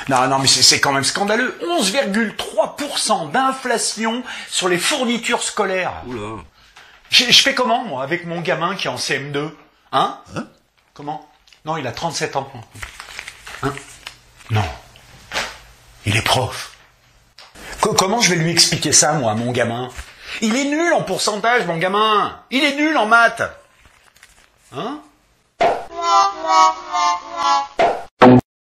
Non, non, mais c'est quand même scandaleux. 11,3% d'inflation sur les fournitures scolaires. Oula. Je fais comment, moi, avec mon gamin qui est en CM2? Hein? Comment? Non, il a 37 ans. Hein? Non. Il est prof. Comment je vais lui expliquer ça, moi, à mon gamin? Il est nul en pourcentage, mon gamin. Il est nul en maths. Hein?